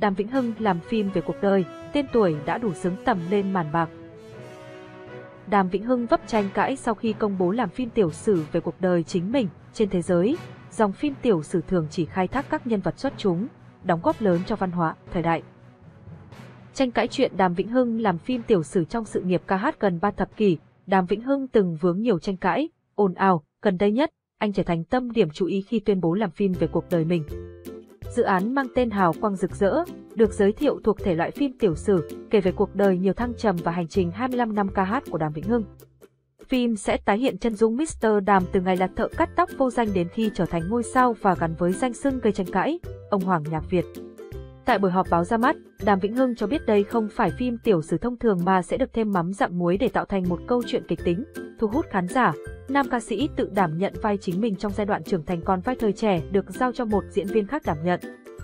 Đàm Vĩnh Hưng làm phim về cuộc đời, tên tuổi đã đủ xứng tầm lên màn bạc. Đàm Vĩnh Hưng vấp tranh cãi sau khi công bố làm phim tiểu sử về cuộc đời chính mình. Trên thế giới, dòng phim tiểu sử thường chỉ khai thác các nhân vật xuất chúng, đóng góp lớn cho văn hóa, thời đại. Tranh cãi chuyện Đàm Vĩnh Hưng làm phim tiểu sử trong sự nghiệp ca hát gần 3 thập kỷ, Đàm Vĩnh Hưng từng vướng nhiều tranh cãi, ồn ào. Gần đây nhất, anh trở thành tâm điểm chú ý khi tuyên bố làm phim về cuộc đời mình. Dự án mang tên Hào Quang Rực Rỡ, được giới thiệu thuộc thể loại phim tiểu sử, kể về cuộc đời nhiều thăng trầm và hành trình 25 năm ca hát của Đàm Vĩnh Hưng. Phim sẽ tái hiện chân dung Mr. Đàm từ ngày là thợ cắt tóc vô danh đến khi trở thành ngôi sao và gắn với danh xưng gây tranh cãi, ông Hoàng nhạc Việt. Tại buổi họp báo ra mắt, Đàm Vĩnh Hưng cho biết đây không phải phim tiểu sử thông thường mà sẽ được thêm mắm dặm muối để tạo thành một câu chuyện kịch tính, thu hút khán giả. Nam ca sĩ tự đảm nhận vai chính mình trong giai đoạn trưởng thành, còn vai thời trẻ được giao cho một diễn viên khác đảm nhận.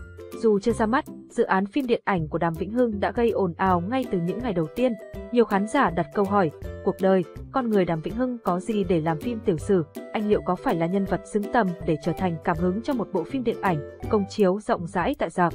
Dù chưa ra mắt, dự án phim điện ảnh của Đàm Vĩnh Hưng đã gây ồn ào ngay từ những ngày đầu tiên. Nhiều khán giả đặt câu hỏi, cuộc đời, con người Đàm Vĩnh Hưng có gì để làm phim tiểu sử? Anh liệu có phải là nhân vật xứng tầm để trở thành cảm hứng cho một bộ phim điện ảnh, công chiếu rộng rãi tại rạp?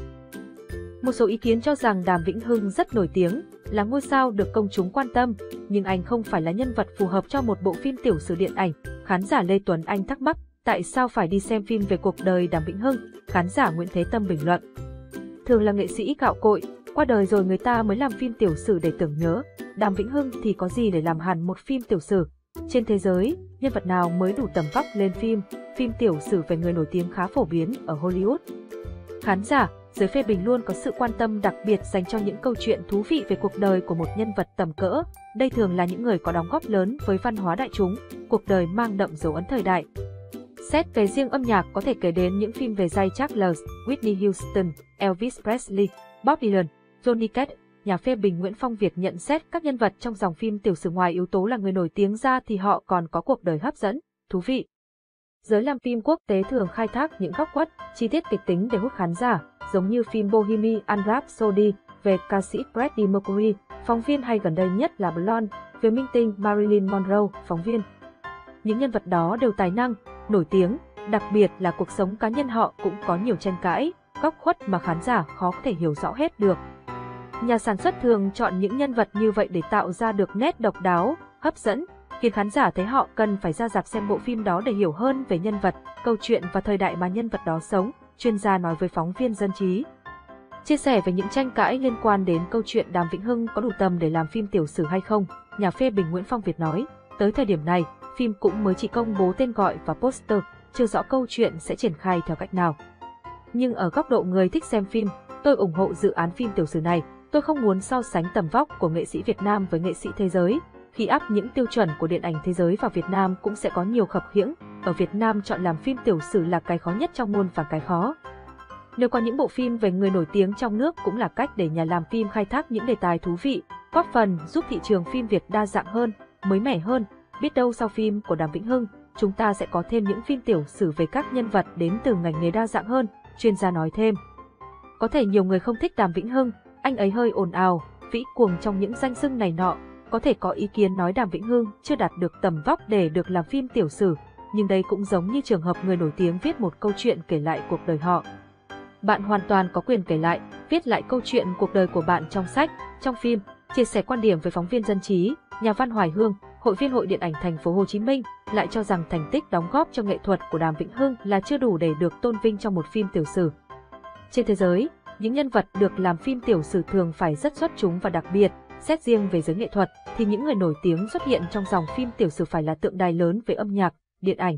Một số ý kiến cho rằng Đàm Vĩnh Hưng rất nổi tiếng, là ngôi sao được công chúng quan tâm, nhưng anh không phải là nhân vật phù hợp cho một bộ phim tiểu sử điện ảnh. Khán giả Lê Tuấn Anh thắc mắc, tại sao phải đi xem phim về cuộc đời Đàm Vĩnh Hưng? Khán giả Nguyễn Thế Tâm bình luận, thường là nghệ sĩ gạo cội, qua đời rồi người ta mới làm phim tiểu sử để tưởng nhớ. Đàm Vĩnh Hưng thì có gì để làm hẳn một phim tiểu sử? Trên thế giới, nhân vật nào mới đủ tầm vóc lên phim tiểu sử về người nổi tiếng khá phổ biến ở Hollywood. Khán giả, giới phê bình luôn có sự quan tâm đặc biệt dành cho những câu chuyện thú vị về cuộc đời của một nhân vật tầm cỡ. Đây thường là những người có đóng góp lớn với văn hóa đại chúng, cuộc đời mang đậm dấu ấn thời đại. Xét về riêng âm nhạc, có thể kể đến những phim về Ray Charles, Whitney Houston, Elvis Presley, Bob Dylan, Johnny Cash. Nhà phê bình Nguyễn Phong Việt nhận xét các nhân vật trong dòng phim tiểu sử ngoài yếu tố là người nổi tiếng ra thì họ còn có cuộc đời hấp dẫn, thú vị. Giới làm phim quốc tế thường khai thác những góc khuất, chi tiết kịch tính để hút khán giả, giống như phim Bohemian Rhapsody về ca sĩ Freddie Mercury, phóng viên, hay gần đây nhất là Blonde về minh tinh Marilyn Monroe, phóng viên. Những nhân vật đó đều tài năng, nổi tiếng, đặc biệt là cuộc sống cá nhân họ cũng có nhiều tranh cãi, góc khuất mà khán giả khó có thể hiểu rõ hết được. Nhà sản xuất thường chọn những nhân vật như vậy để tạo ra được nét độc đáo, hấp dẫn, khiến khán giả thấy họ cần phải ra rạp xem bộ phim đó để hiểu hơn về nhân vật, câu chuyện và thời đại mà nhân vật đó sống, chuyên gia nói với phóng viên Dân trí. Chia sẻ về những tranh cãi liên quan đến câu chuyện Đàm Vĩnh Hưng có đủ tầm để làm phim tiểu sử hay không, nhà phê bình Nguyễn Phong Việt nói, tới thời điểm này, phim cũng mới chỉ công bố tên gọi và poster, chưa rõ câu chuyện sẽ triển khai theo cách nào. Nhưng ở góc độ người thích xem phim, tôi ủng hộ dự án phim tiểu sử này. Tôi không muốn so sánh tầm vóc của nghệ sĩ Việt Nam với nghệ sĩ thế giới. Khi áp những tiêu chuẩn của điện ảnh thế giới vào Việt Nam cũng sẽ có nhiều khập khiễng. Ở Việt Nam chọn làm phim tiểu sử là cái khó nhất trong muôn vàn cái khó. Nếu có những bộ phim về người nổi tiếng trong nước cũng là cách để nhà làm phim khai thác những đề tài thú vị, góp phần giúp thị trường phim Việt đa dạng hơn, mới mẻ hơn. Biết đâu sau phim của Đàm Vĩnh Hưng, chúng ta sẽ có thêm những phim tiểu sử về các nhân vật đến từ ngành nghề đa dạng hơn, chuyên gia nói thêm. Có thể nhiều người không thích Đàm Vĩnh Hưng, anh ấy hơi ồn ào, vĩ cuồng trong những danh xưng này nọ, có thể có ý kiến nói Đàm Vĩnh Hưng chưa đạt được tầm vóc để được làm phim tiểu sử, nhưng đây cũng giống như trường hợp người nổi tiếng viết một câu chuyện kể lại cuộc đời họ. Bạn hoàn toàn có quyền kể lại, viết lại câu chuyện cuộc đời của bạn trong sách, trong phim. Chia sẻ quan điểm với phóng viên Dân trí, nhà văn Hoài Hương, hội viên Hội Điện ảnh Thành phố Hồ Chí Minh, lại cho rằng thành tích đóng góp cho nghệ thuật của Đàm Vĩnh Hưng là chưa đủ để được tôn vinh trong một phim tiểu sử. Trên thế giới, những nhân vật được làm phim tiểu sử thường phải rất xuất chúng và đặc biệt. Xét riêng về giới nghệ thuật, thì những người nổi tiếng xuất hiện trong dòng phim tiểu sử phải là tượng đài lớn về âm nhạc, điện ảnh.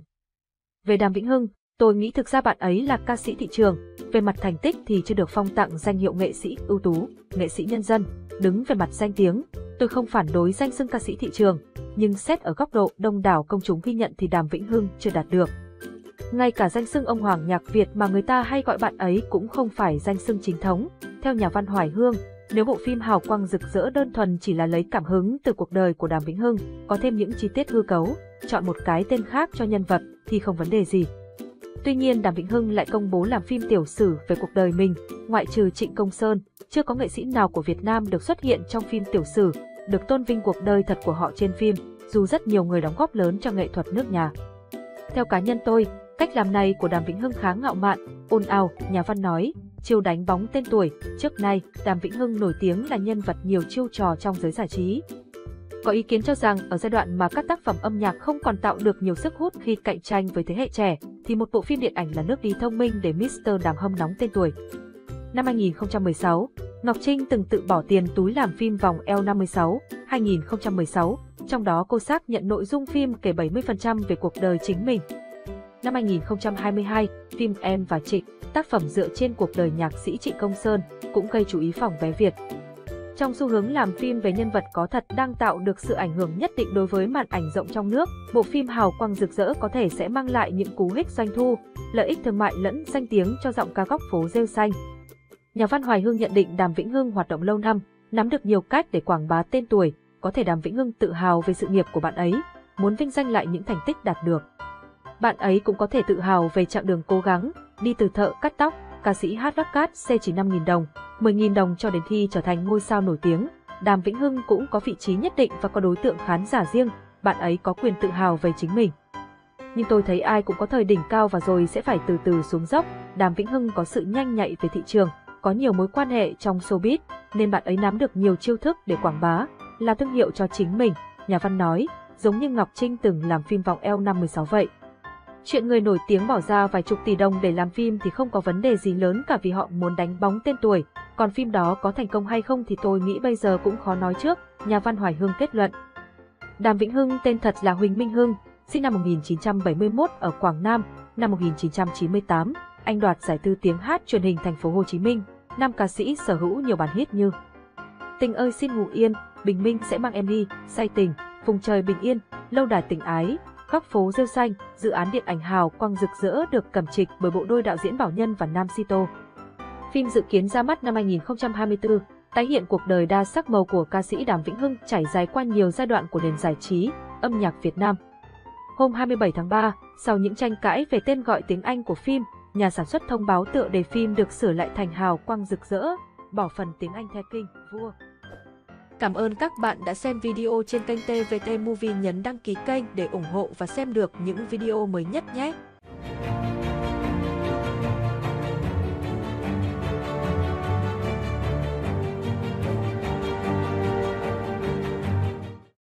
Về Đàm Vĩnh Hưng, tôi nghĩ thực ra bạn ấy là ca sĩ thị trường, về mặt thành tích thì chưa được phong tặng danh hiệu nghệ sĩ ưu tú, nghệ sĩ nhân dân. Đứng về mặt danh tiếng, tôi không phản đối danh xưng ca sĩ thị trường, nhưng xét ở góc độ đông đảo công chúng ghi nhận thì Đàm Vĩnh Hưng chưa đạt được. Ngay cả danh xưng ông Hoàng nhạc Việt mà người ta hay gọi bạn ấy cũng không phải danh xưng chính thống. Theo nhà văn Hoài Hương, nếu bộ phim Hào Quang Rực Rỡ đơn thuần chỉ là lấy cảm hứng từ cuộc đời của Đàm Vĩnh Hưng, có thêm những chi tiết hư cấu, chọn một cái tên khác cho nhân vật thì không vấn đề gì. Tuy nhiên Đàm Vĩnh Hưng lại công bố làm phim tiểu sử về cuộc đời mình, ngoại trừ Trịnh Công Sơn, chưa có nghệ sĩ nào của Việt Nam được xuất hiện trong phim tiểu sử, được tôn vinh cuộc đời thật của họ trên phim, dù rất nhiều người đóng góp lớn cho nghệ thuật nước nhà. Theo cá nhân tôi, cách làm này của Đàm Vĩnh Hưng khá ngạo mạn, ồn ào, nhà văn nói, chiêu đánh bóng tên tuổi. Trước nay, Đàm Vĩnh Hưng nổi tiếng là nhân vật nhiều chiêu trò trong giới giải trí. Có ý kiến cho rằng ở giai đoạn mà các tác phẩm âm nhạc không còn tạo được nhiều sức hút khi cạnh tranh với thế hệ trẻ, thì một bộ phim điện ảnh là nước đi thông minh để Mr. Đàm hâm nóng tên tuổi. Năm 2016, Ngọc Trinh từng tự bỏ tiền túi làm phim Vòng eo 56, 2016, trong đó cô xác nhận nội dung phim kể 70% về cuộc đời chính mình. Năm 2022, phim Em và Trịnh, tác phẩm dựa trên cuộc đời nhạc sĩ Trịnh Công Sơn, cũng gây chú ý phòng vé Việt. Trong xu hướng làm phim về nhân vật có thật đang tạo được sự ảnh hưởng nhất định đối với màn ảnh rộng trong nước, bộ phim hào quang rực rỡ có thể sẽ mang lại những cú hích doanh thu, lợi ích thương mại lẫn danh tiếng cho giọng ca góc phố rêu xanh. Nhà văn Hoài Hương nhận định Đàm Vĩnh Hưng hoạt động lâu năm, nắm được nhiều cách để quảng bá tên tuổi, có thể Đàm Vĩnh Hưng tự hào về sự nghiệp của bạn ấy, muốn vinh danh lại những thành tích đạt được. Bạn ấy cũng có thể tự hào về chặng đường cố gắng, đi từ thợ cắt tóc, ca sĩ hát rap cát xe chỉ 5.000 đồng, 10.000 đồng cho đến khi trở thành ngôi sao nổi tiếng. Đàm Vĩnh Hưng cũng có vị trí nhất định và có đối tượng khán giả riêng, bạn ấy có quyền tự hào về chính mình. Nhưng tôi thấy ai cũng có thời đỉnh cao và rồi sẽ phải từ từ xuống dốc. Đàm Vĩnh Hưng có sự nhanh nhạy về thị trường, có nhiều mối quan hệ trong showbiz, nên bạn ấy nắm được nhiều chiêu thức để quảng bá, là thương hiệu cho chính mình, nhà văn nói, giống như Ngọc Trinh từng làm phim Vòng eo 56 vậy. Chuyện người nổi tiếng bỏ ra vài chục tỷ đồng để làm phim thì không có vấn đề gì lớn cả vì họ muốn đánh bóng tên tuổi, còn phim đó có thành công hay không thì tôi nghĩ bây giờ cũng khó nói trước, nhà văn Hoài Hương kết luận. Đàm Vĩnh Hưng tên thật là Huỳnh Minh Hưng, sinh năm 1971 ở Quảng Nam, năm 1998, anh đoạt giải Tư tiếng hát truyền hình Thành phố Hồ Chí Minh, nam ca sĩ sở hữu nhiều bản hit như Tình ơi xin ngủ yên, Bình minh sẽ mang em đi, Say tình, Vùng trời bình yên, Lâu đài tình ái, Góc phố rêu xanh, dự án điện ảnh hào quang rực rỡ được cẩm trịch bởi bộ đôi đạo diễn Bảo Nhân và Nam Sito. Phim dự kiến ra mắt năm 2024, tái hiện cuộc đời đa sắc màu của ca sĩ Đàm Vĩnh Hưng trải dài qua nhiều giai đoạn của nền giải trí, âm nhạc Việt Nam. Hôm 27 tháng 3, sau những tranh cãi về tên gọi tiếng Anh của phim, nhà sản xuất thông báo tựa đề phim được sửa lại thành Hào quang rực rỡ, bỏ phần tiếng Anh The King, vua. Cảm ơn các bạn đã xem video trên kênh TVT Movie, nhấn đăng ký kênh để ủng hộ và xem được những video mới nhất nhé.